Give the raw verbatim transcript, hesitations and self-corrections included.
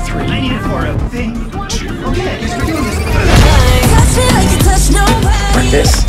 three. I need it for a thing. Two. Okay, I guess we're doing this. Mark this.